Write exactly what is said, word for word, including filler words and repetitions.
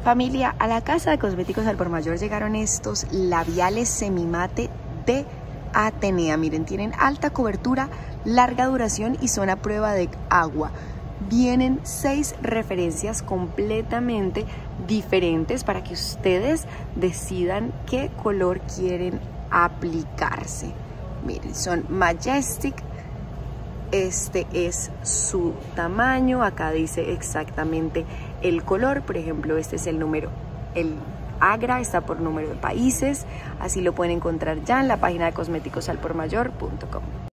Familia, a la casa de cosméticos al por mayor llegaron estos labiales semimate de Atenea. Miren, tienen alta cobertura, larga duración y son a prueba de agua. Vienen seis referencias completamente diferentes para que ustedes decidan qué color quieren aplicarse. Miren, son Majestic. Este es su tamaño, acá dice exactamente el color, por ejemplo, este es el número, el Agra está por número de países, así lo pueden encontrar ya en la página de cosméticos al por mayor punto com.